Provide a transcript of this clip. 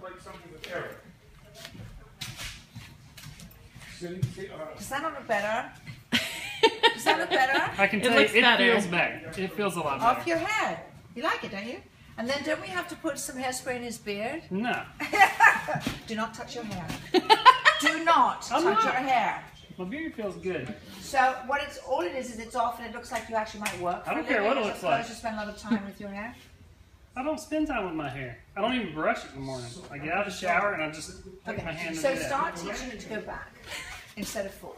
like something with Eric. Does that look better? Does that look better? I can tell you, it feels better. It feels a lot better. Off your head. You like it, don't you? And then don't we have to put some hairspray in his beard? No. Do not touch your hair. Do not touch your hair. My beard feels good. So what all it is it's off and it looks like you actually might work. I don't care what it looks like. You spend a lot of time with your hair. I don't spend time with my hair. I don't even brush it in the morning. I get out of the shower and I just take my hand So and do that. start teaching it to go back instead of forward.